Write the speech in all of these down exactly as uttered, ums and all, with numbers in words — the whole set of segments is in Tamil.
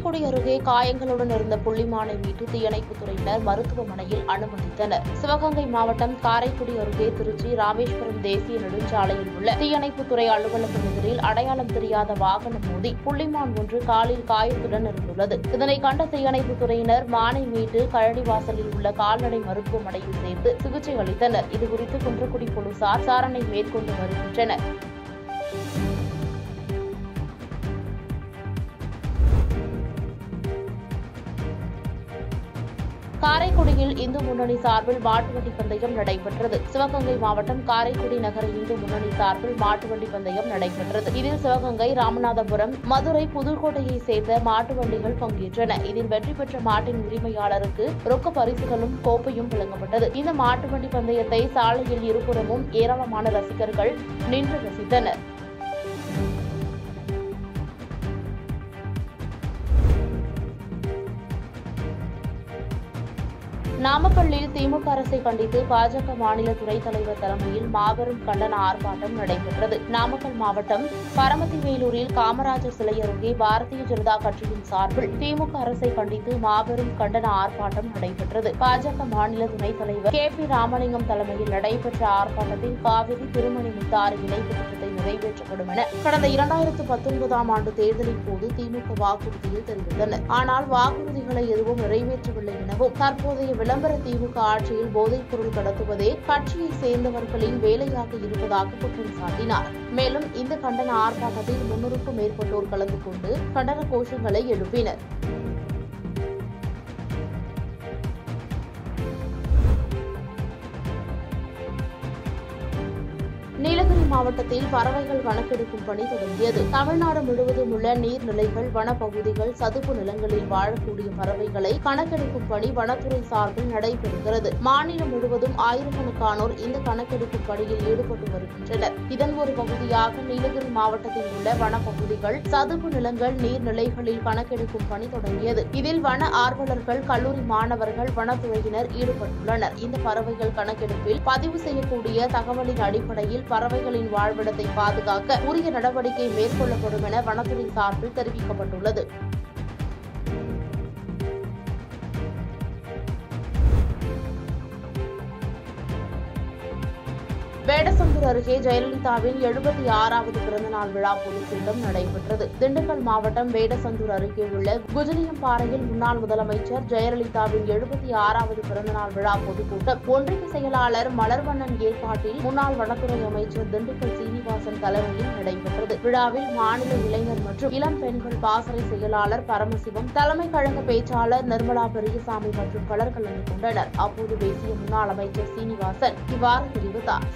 காரைக்குடி அருகே காயங்களுடன் இருந்த புள்ளிமானை மீட்டு தீயணைப்புத் துறையினர் மருத்துவமனையில் அனுமதித்தனர். சிவகங்கை மாவட்டம் காரைக்குடி அருகே திருச்சி ராமேஸ்வரம் தேசிய நெடுஞ்சாலையில் உள்ள தீயணைப்புத்துறை அலுவலகம் எதிரில் அடையாளம் தெரியாத வாகனம் மோதி புள்ளிமான் ஒன்று காலில் காயத்துடன் இருந்துள்ளது. இதனை கண்ட தீயணைப்புத் துறையினர் மானை மீட்டு கழனிவாசலில் உள்ள கால்நடை மருத்துவமனையில் சேர்த்து சிகிச்சை அளித்தனர். இதுகுறித்து குன்றக்குடி போலீசார் விசாரணை மேற்கொண்டு வருகின்றனர். காரைக்குடியில் இந்து முன்னணி சார்பில் மாட்டுவண்டி பந்தயம் நடைபெற்றது. சிவகங்கை மாவட்டம் காரைக்குடி நகர இந்து முன்னணி சார்பில் மாட்டுவண்டி பந்தயம் நடைபெற்றது. இதில் சிவகங்கை, ராமநாதபுரம், மதுரை, புதுக்கோட்டையை சேர்ந்த மாட்டு வண்டிகள் பங்கேற்றன. இதில் வெற்றி பெற்ற மாட்டின் உரிமையாளருக்கு ரொக்க பரிசுகளும் கோப்பையும் வழங்கப்பட்டது. இந்த மாட்டுவண்டி பந்தயத்தை சாலையில் இருபுறமும் ஏராளமான ரசிகர்கள் நின்று ரசித்தனர். நாமக்கல்லில் திமுக அரசை கண்டித்து பாஜக மாநில துணைத் தலைவர் தலைமையில் மாபெரும் கண்டன ஆர்ப்பாட்டம் நடைபெற்றது. நாமக்கல் மாவட்டம் பரமத்திவேலூரில் காமராஜர் சிலை அருகே பாரதிய ஜனதா கட்சியின் சார்பில் திமுக அரசை கண்டித்து மாபெரும் கண்டன ஆர்ப்பாட்டம் நடைபெற்றது. பாஜக மாநில துணைத் தலைவர் கே பி ராமலிங்கம் தலைமையில் நடைபெற்ற ஆர்ப்பாட்டத்தில் காவிரி திருமணி முத்தாறு இணைப்பு திட்டத்தை நிறைவேற்றப்படும் என கடந்த இரண்டாயிரத்து பத்தொன்பதாம் ஆண்டு தேர்தலின் போது திமுக வாக்குறுதியில் தெரிவித்தனர். ஆனால் வாக்குறுதிகளை எதுவும் நிறைவேற்றவில்லை எனவும் தற்போதைய விளம்பர திமுக ஆட்சியில் போதைப் பொருள் கடத்துவதே கட்சியை சேர்ந்தவர்களின் வேலையாக இருப்பதாக குற்றம் சாட்டினார். மேலும் இந்த கண்டன ஆர்ப்பாட்டத்தில் முன்னூறுக்கும் மேற்பட்டோர் கலந்து கொண்டு கண்டன கோஷங்களை எழுப்பினர். நீலகிரி மாவட்டத்தில் பறவைகள் கணக்கெடுக்கும் பணி தொடங்கியது. தமிழ்நாடு முழுவதும் உள்ள நீர்நிலைகள், வனப்பகுதிகள், சதுப்பு நிலங்களில் வாழக்கூடிய பறவைகளை கணக்கெடுக்கும் பணி வனத்துறை சார்பில் நடைபெறுகிறது. மாநிலம் முழுவதும் ஆயிரக்கணக்கானோர் இந்த கணக்கெடுக்கும் பணியில் ஈடுபட்டு வருகின்றனர். இதன் ஒரு பகுதியாக நீலகிரி மாவட்டத்தில் உள்ள வனப்பகுதிகள், சதுப்பு நிலங்கள், நீர்நிலைகளில் கணக்கெடுக்கும் பணி தொடங்கியது. இதில் வன ஆர்வலர்கள், கல்லூரி மாணவர்கள், வனத்துறையினர் ஈடுபட்டுள்ளனர். இந்த பறவைகள் கணக்கெடுப்பில் பதிவு செய்யக்கூடிய தகவலின் அடிப்படையில் பறவைகளின் வாழ்விடத்தை பாதுகாக்க உரிய நடவடிக்கை மேற்கொள்ளப்படும் என வனத்துறை சார்பில் தெரிவிக்கப்பட்டுள்ளது. வேடசந்தூர் அருகே ஜெயலலிதாவின் எழுபத்தி ஆறாவது பிறந்தநாள் விழா பொதுக்கூட்டம் நடைபெற்றது. திண்டுக்கல் மாவட்டம் வேடசந்தூர் அருகே உள்ள குஜிலியம்பாறையில் முன்னாள் முதலமைச்சர் ஜெயலலிதாவின் எழுபத்தி ஆறாவது பிறந்தநாள் விழா பொதுக்கூட்டம் ஒன்றிய செயலாளர் மலர்வண்ணன் ஏற்பாட்டில் முன்னாள் வனத்துறை அமைச்சர் திண்டுக்கல் சீனிவாசன் தலைமையில் நடைபெற்றது. விழாவில் மாநில இளைஞர் மற்றும் இளம் பெண்கள் பாசறை செயலாளர் பரமசிவம், தலைமை கழக பேச்சாளர் நிர்மலா பெரியசாமி மற்றும் பலர் கலந்து கொண்டனர். அப்போது பேசிய முன்னாள் அமைச்சர் சீனிவாசன் இவ்வாறு தெரிவித்தார்.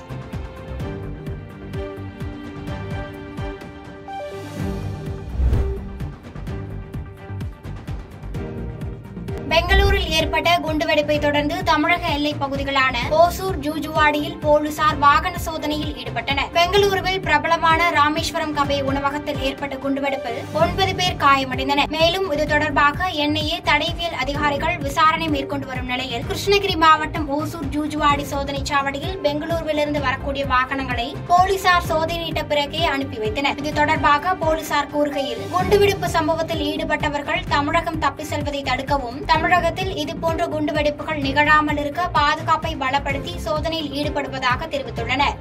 பெங்களூரில் ஏற்பட்ட குண்டுவெடிப்பை தொடர்ந்து தமிழக எல்லைப் பகுதிகளான ஓசூர், ஜூஜுவாடியில் போலீசார் வாகன சோதனையில் ஈடுபட்டனர். பெங்களூருவில் பிரபலமான ராமேஸ்வரம் கபே உணவகத்தில் ஏற்பட்ட குண்டுவெடிப்பில் ஒன்பது பேர் காயமடைந்தனர். மேலும் இது தொடர்பாக என் ஐ ஏ தடயவியல் அதிகாரிகள் விசாரணை மேற்கொண்டு வரும் நிலையில் கிருஷ்ணகிரி மாவட்டம் ஓசூர், ஜூஜுவாடி சோதனை சாவடியில் பெங்களூருவிலிருந்து வரக்கூடிய வாகனங்களை போலீசார் சோதனையிட்ட பிறகே அனுப்பி வைத்தனர். இது தொடர்பாக போலீசார் கூறுகையில், குண்டுவெடிப்பு சம்பவத்தில் ஈடுபட்டவர்கள் தமிழகம் தப்பி செல்வதை தடுக்கவும், தமிழகத்தில் இதுபோன்ற குண்டுவெடிப்புகள் நிகழாமல் இருக்க பாதுகாப்பை பலப்படுத்தி சோதனையில் ஈடுபடுவதாக தெரிவித்துள்ளனர்.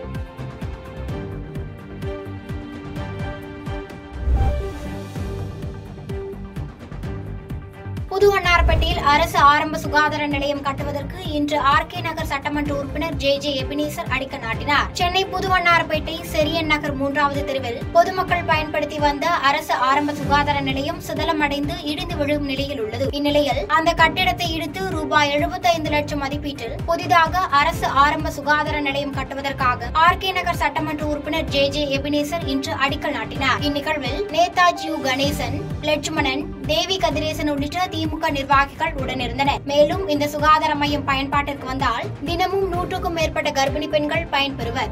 புதுவண்ணாரப்பேட்டையில் அரசு ஆரம்ப சுகாதார நிலையம் கட்டுவதற்கு இன்று ஆர் கே நகர் சட்டமன்ற உறுப்பினர் ஜே ஜே எபினேசர் அடிக்கல் நாட்டினார். சென்னை புதுவண்ணாரப்பேட்டை செரியன் நகர் மூன்றாவது தெருவில் பொதுமக்கள் பயன்படுத்தி வந்த அரசு ஆரம்ப சுகாதார நிலையம் சிதலமடைந்து இடிந்து விழும் நிலையில் உள்ளது. இந்நிலையில் அந்த கட்டிடத்தை இடித்து ரூபாய் எழுபத்தி ஐந்து லட்சம் மதிப்பீட்டில் புதிதாக அரசு ஆரம்ப சுகாதார நிலையம் கட்டுவதற்காக ஆர் கே நகர் சட்டமன்ற உறுப்பினர் ஜே ஜே எபினேசர் இன்று அடிக்கல் நாட்டினார். இந்நிகழ்வில் நேதாஜி யு கணேசன், லட்சுமணன், தேவி கதிரேசன் உள்ளிட்ட திமுக நிர்வாகிகள் உடனிருந்தனர். மேலும் இந்த சுகாதார மையம் பயன்பாட்டிற்கு வந்தால் தினமும் நூற்றுக்கும் மேற்பட்ட கர்ப்பிணி பெண்கள் பயன்பெறுவர்.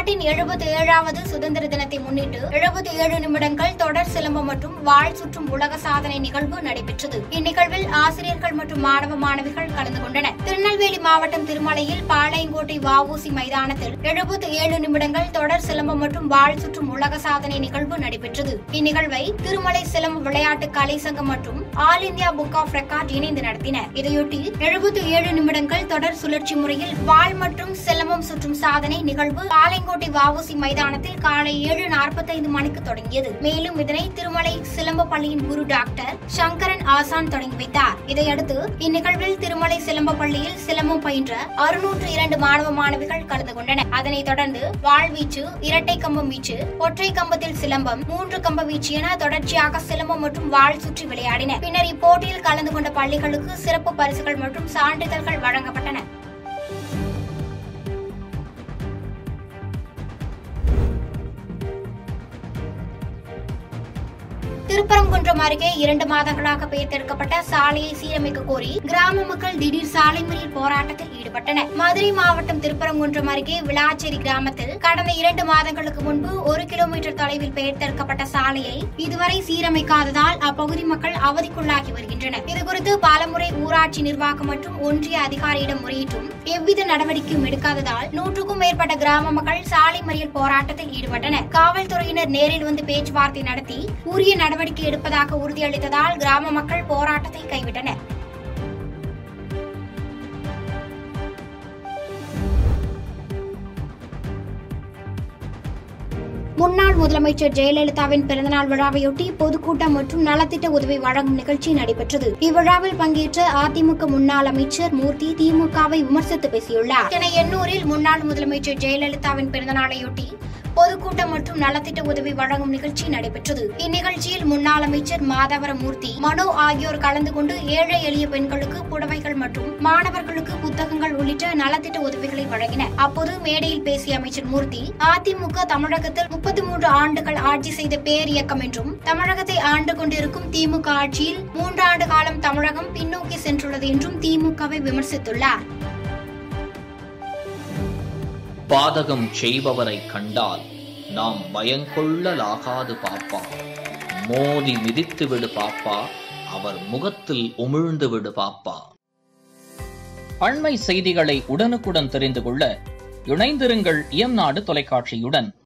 நாட்டின் எழுபத்தி ஏழாவது சுதந்திர தினத்தை முன்னிட்டு எழுபத்தி ஏழு நிமிடங்கள் தொடர் சிலம்பம் மற்றும் வாழ் சுற்றும் உலக சாதனை நிகழ்வு நடைபெற்றது. இந்நிகழ்வில் ஆசிரியர்கள் மற்றும் மாணவ மாணவிகள் கலந்து கொண்டனர். திருநெல்வேலி மாவட்டம் திருமலையில் பாளையங்கோட்டை வஉசி மைதானத்தில் எழுபத்தி ஏழு நிமிடங்கள் தொடர் சிலம்பம் மற்றும் வாழ் சுற்றும் உலக சாதனை நிகழ்வு நடைபெற்றது. இந்நிகழ்வை திருமலை சிலம்பு விளையாட்டு கலை சங்கம் மற்றும் all India book of record இணைந்து நடத்தினர். இதையொட்டி எழுபத்தி ஏழு நிமிடங்கள் தொடர் சுழற்சி முறையில் வாழ் மற்றும் சிலம்பம் சுற்றும் சாதனை நிகழ்வு பாளையங்கோட்டை வஉசி மைதானத்தில் காலை ஏழு நாற்பத்தைந்து மணிக்கு தொடங்கியது. மேலும் இதனை திருமலை சிலம்ப பள்ளியின் குரு டாக்டர் சங்கரன் ஆசான் தொடங்கி வைத்தார். இதையடுத்து இந்நிகழ்வில் திருமலை சிலம்ப பள்ளியில் சிலம்பம் பயின்ற அறுநூற்று இரண்டு மாணவ மாணவிகள் கலந்து கொண்டனர். அதனைத் தொடர்ந்து வாழ்வீச்சு, இரட்டை கம்பம் வீச்சு, ஒற்றை கம்பத்தில் சிலம்பம், மூன்று கம்ப வீச்சு என தொடர்ச்சியாக சிலம்பம் மற்றும் வாழ் சுற்றி விளையாடினர். பின்னர் இப்போட்டியில் கலந்து கொண்ட பள்ளிகளுக்கு சிறப்பு பரிசுகள் மற்றும் சான்றிதழ்கள் வழங்கப்பட்டன. திருப்பரங்குன்றம் அருகே இரண்டு மாதங்களாக பெயர்த்தெடுக்கப்பட்ட சாலையை சீரமைக்க கோரி கிராம மக்கள் திடீர் சாலை மறியல் போராட்டத்தில் ஈடுபட்டனர். மதுரை மாவட்டம் திருப்பரங்குன்றம் அருகே விளாச்சேரி கிராமத்தில் கடந்த இரண்டு மாதங்களுக்கு முன்பு ஒரு கிலோமீட்டர் தொலைவில் பெயர்த்தெடுக்கப்பட்ட சாலையை இதுவரை சீரமைக்காததால் அப்பகுதி மக்கள் அவதிக்குள்ளாகி வருகின்றனர். இதுகுறித்து பலமுறை ஊராட்சி நிர்வாகம் மற்றும் ஒன்றிய அதிகாரியிடம் முறையிட்டும் எவ்வித நடவடிக்கையும் எடுக்காததால் நூற்றுக்கும் மேற்பட்ட கிராம மக்கள் சாலை மறியல் போராட்டத்தில் ஈடுபட்டனர். காவல்துறையினர் நேரில் வந்து பேச்சுவார்த்தை நடத்தி உரிய நடவடிக்கை எடுப்பதாக உறுதியளித்ததால் கிராம மக்கள் போராட்டத்தை கைவிட்டனர். முன்னாள் முதலமைச்சர் ஜெயலலிதாவின் பிறந்தநாள் விழாவையொட்டி பொதுக்கூட்டம் மற்றும் நலத்திட்ட உதவி வழங்கும் நிகழ்ச்சி நடைபெற்றது. இவ்விழாவில் பங்கேற்ற அதிமுக முன்னாள் அமைச்சர் மூர்த்தி திமுகவை விமர்சித்து பேசியுள்ளார். சென்னை எண்ணூரில் முன்னாள் முதலமைச்சர் ஜெயலலிதாவின் பிறந்தநாளையொட்டி பொதுக்கூட்டம் மற்றும் நலத்திட்ட உதவி வழங்கும் நிகழ்ச்சி நடைபெற்றது. இந்நிகழ்ச்சியில் முன்னாள் அமைச்சர் மாதவரம் மூர்த்தி, மனோ ஆகியோர் கலந்து கொண்டு ஏழை எளிய பெண்களுக்கு புடவைகள் மற்றும் மாணவர்களுக்கு புத்தகங்கள் உள்ளிட்ட நலத்திட்ட உதவிகளை வழங்கினர். அப்போது மேடையில் பேசிய அமைச்சர் மூர்த்தி, அதிமுக தமிழகத்தில் முப்பத்தி மூன்று ஆண்டுகள் ஆட்சி செய்த பேர் இயக்கம் என்றும் தமிழகத்தை ஆண்டு கொண்டிருக்கும் திமுக ஆட்சியில் மூன்றாண்டு காலம் தமிழகம் பின்னோக்கி சென்றுள்ளது என்றும் திமுகவை விமர்சித்துள்ளார். பாதகம் செய்பவரை கண்டால் நாம் பயங்கொள்ளலாகாது பாப்பா, மோதி மிதித்து விடு பாப்பா, அவர் முகத்தில் உமிழ்ந்து விடு பாப்பா. அண்மை செய்திகளை உடனுக்குடன் தெரிந்து கொள்ள இணைந்திருங்கள் எம் நாடு தொலைக்காட்சியுடன்.